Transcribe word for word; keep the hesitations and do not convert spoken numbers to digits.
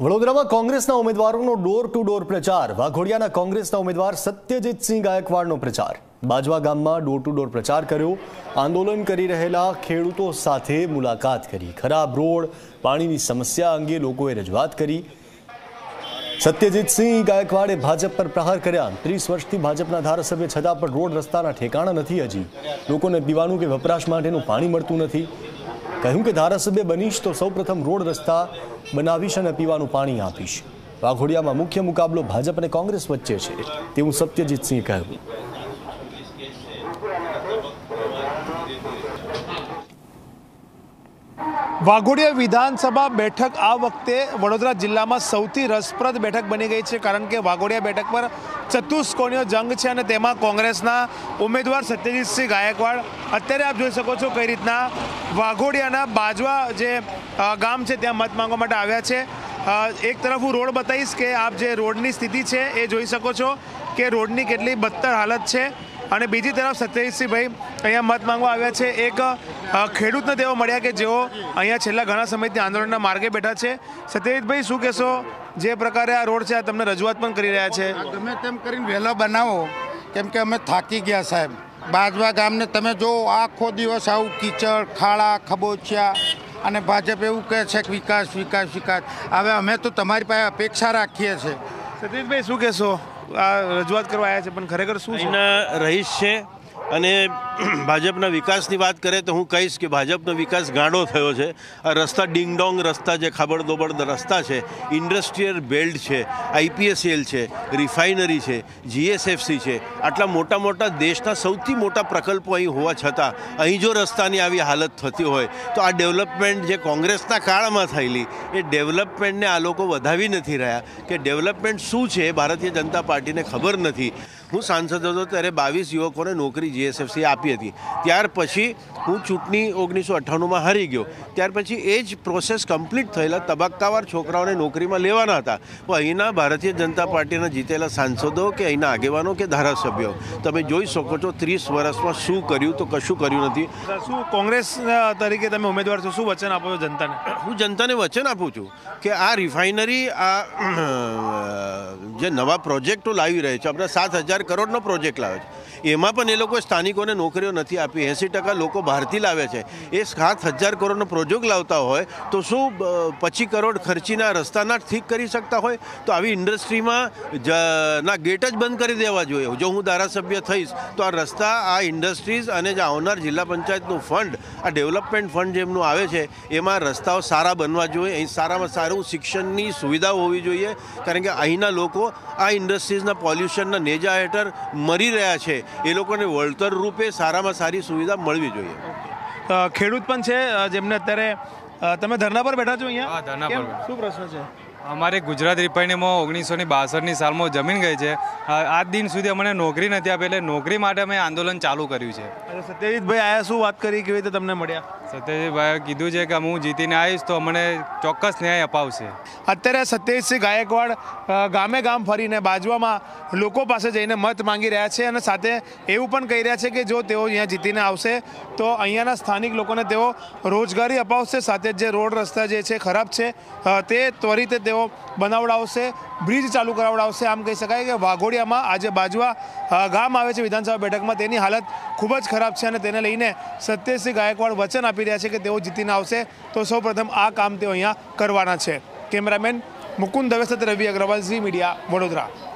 વડોદરામાં કોંગ્રેસના ઉમેદવારોનો door to door પ્રચાર। વાઘોડિયાના કોંગ્રેસના ઉમેદવાર સત્યજીતસિંહ ગાયકવાડનો પ્રચાર। બાજવા ગામમાં ડોર ટુ ડોર પ્રચાર કર્યો। આંદોલન કરી રહેલા ખેડૂતો સાથે મુલાકાત કરી। ખરાબ રોડ, પાણીની સમસ્યા અંગે લોકોએ રજૂઆત કરી। સત્યજીતસિંહ ગાયકવાડે ભાજપ પર પ્રહાર કર્યા। ત્રીસ વર્ષથી ભાજપના ધારાસભ્ય છતાં પણ રોડ રસ્તાના ઠેકાણા નથી। હજી લોકોને પીવાનું કે વપરાશ માટેનું પાણી મળતું નથી। કહ્યું કે ધારાસભ્ય બનીશ તો સૌપ્રથમ રોડ રસ્તા બનાવીશ અને પીવાનું પાણી આપીશ। વાઘોડિયામાં મુખ્ય મુકાબલો ભાજપ અને કોંગ્રેસ વચ્ચે છે તેવું સત્યજીતસિંહે કહ્યું। વાઘોડિયા વિધાનસભા બેઠક આ વખતે વડોદરા જિલ્લામાં સૌથી રસપ્રદ બેઠક બની ગઈ છે, કારણ કે વાઘોડિયા બેઠક પર ચતુષ્કોણીય જંગ છે અને તેમાં કોંગ્રેસના ઉમેદવાર સત્યજીતસિંહ ગાયકવાડ અત્યારે આપ જોઈ શકો છો કઈ રીતના વાઘોડિયાના બાજવા જે ગામ છે ત્યાં મત માંગવા માટે આવ્યા છે। એક તરફ હું રોડ બતાવીશ કે આપ જે રોડની સ્થિતિ છે એ જોઈ શકો છો કે રોડની કેટલી બદતર હાલત છે, અને બીજી તરફ સત્યજીતસિંહભાઈ અહીંયા મત માંગવા આવ્યા છે। એક ખેડૂતને તેઓ મળ્યા કે જેઓ અહીંયા છેલ્લા ઘણા સમયથી આંદોલનના માર્ગે બેઠા છે। સત્યજીતભાઈ, શું કહેશો? જે પ્રકારે આ રોડ છે આ તમને રજૂઆત પણ કરી રહ્યા છે। ગમે તેમ કરીને વહેલો બનાવો, કેમ કે અમે થાકી ગયા સાહેબ। બાજવા ગામને તમે જો આખો દિવસ આવું કીચડ, ખાડા, ખબોચિયા, અને ભાજપ એવું કહે છે કે વિકાસ વિકાસ વિકાસ। હવે અમે તો તમારી પાસે અપેક્ષા રાખીએ છીએ। સત્યજીતભાઈ, શું કહેશો? આ રજૂઆત કરવા આવ્યા છે પણ ખરેખર શું છે? રહીશ છે અને ભાજપના વિકાસની વાત કરે તો હું કહીશ કે ભાજપનો વિકાસ ગાંડો થયો છે। આ રસ્તા ડિંગડોંગ રસ્તા છે, ખાબડદોબડ રસ્તા છે, ઇન્ડસ્ટ્રીયલ બેલ્ટ છે, આઈપીએસએલ છે, રિફાઇનરી છે, જીએસએફસી છે, આટલા મોટા મોટા દેશના સૌથી મોટા પ્રકલ્પો અહીં હોવા છતાં અહીં જો રસ્તાની આવી હાલત થતી હોય તો આ ડેવલપમેન્ટ જે કોંગ્રેસના કાળમાં થયેલી એ ડેવલપમેન્ટને આ લોકો વધાવી નથી રહ્યા કે ડેવલપમેન્ટ શું છે એ ભારતીય જનતા પાર્ટીને ખબર નથી। હું સાંસદ હતો ત્યારે બાવીસ યુવકોને નોકરી જીએસએફસી આપી હતી। ત્યાર પછી હું ચૂંટણી ઓગણીસો અઠ્ઠાણુંમાં હારી ગયો। ત્યાર પછી એ જ પ્રોસેસ કમ્પ્લીટ થયેલા તબક્કાવાર છોકરાઓને નોકરીમાં લેવાના હતા। તો અહીંના ભારતીય જનતા પાર્ટીના જીતેલા સાંસદો કે અહીંના આગેવાનો કે ધારાસભ્યો તમે જોઈ શકો છો ત્રીસ વર્ષમાં શું કર્યું તો કશું કર્યું નથી। શું કોંગ્રેસ તરીકે તમે ઉમેદવાર છો, શું વચન આપો છો જનતાને? હું જનતાને વચન આપું છું કે આ રિફાઇનરી આ જે નવા પ્રોજેક્ટો લાવી રહે છે, આપણે સાત હજાર કરોડનો પ્રોજેક્ટ લાવે છે, એમાં પણ એ લોકો સ્થાનિકોને નોકરીઓ નથી આપી। એંસી ટકા લોકો બહારથી લાવે છે। એ સાત હજાર કરોડનો પ્રોજેક્ટ લાવતા હોય તો શું પચીસ કરોડ ખર્ચીના રસ્તાના ઠીક કરી શકતા હોય? તો આવી ઇન્ડસ્ટ્રીમાં ના ગેટ જ બંધ કરી દેવા જોઈએ। જો હું ધારાસભ્ય થઈશ તો આ રસ્તા, આ ઇન્ડસ્ટ્રીઝ અને જે આવનાર જિલ્લા પંચાયતનું ફંડ, આ ડેવલપમેન્ટ ફંડ જેમનું આવે છે એમાં રસ્તાઓ સારા બનવા જોઈએ। અહીં સારામાં સારું શિક્ષણની સુવિધાઓ હોવી જોઈએ, કારણ કે અહીંના લોકો આ ઇન્ડસ્ટ્રીઝના પોલ્યુશનના નેજા હેઠળ મરી રહ્યા છે। એ લોકોને વળતર રૂપે સારામાં સારી સુવિધા મળવી જોઈએ। ખેડૂત પણ છે જેમને અત્યારે તમે ધરના પર બેઠા છો અહીંયા? હા, ધરના પર। શું પ્રશ્ન છે? અમારે ગુજરાત રિફાઇનરીમાં ઓગણીસો ની બાસઠની સાલમાં જમીન ગઈ છે। આજ દિન સુધી અમને નોકરી નથી આપી, એટલે નોકરી માટે અમે આંદોલન ચાલુ કર્યું છે। સત્યજીતભાઈ આયા, શું વાત કરી, કેવી રીતે તમને મળ્યા? સત્યજીતભાઈએ કીધું છે કે હું જીતીને આવીશ તો અમને ચોક્કસ ન્યાય અપાવશે। અત્યારે સત્યજીતસિંહ ગાયકવાડ ગામે ગામ ફરીને બાજવામાં લોકો પાસે જઈને મત માંગી રહ્યા છે, અને સાથે એવું પણ કહી રહ્યા છે કે જો તેઓ અહીંયા જીતીને આવશે તો અહીંયાના સ્થાનિક લોકોને તેઓ રોજગારી અપાવશે। સાથે જે રોડ રસ્તા જે છે ખરાબ છે તે ત્વરિત તેઓ બનાવડાવશે, બ્રિજ ચાલુ કરાવડાવશે। આમ કહી શકાય કે વાઘોડિયામાં આજે બાજવા ગામ આવે છે વિધાનસભા બેઠકમાં, તેની હાલત ખૂબ જ ખરાબ છે, અને તેને લઈને સત્યજીતસિંહ ગાયકવાડ વચન આપી રહ્યા છે કે તેઓ જીતીને આવશે તો સૌપ્રથમ આ કામ તેઓ અહીંયા કરવાના છે। કેમેરામેન મુકુંદ દવે સાથે રવિ અગ્રવાલ, ઝી મીડિયા, વડોદરા।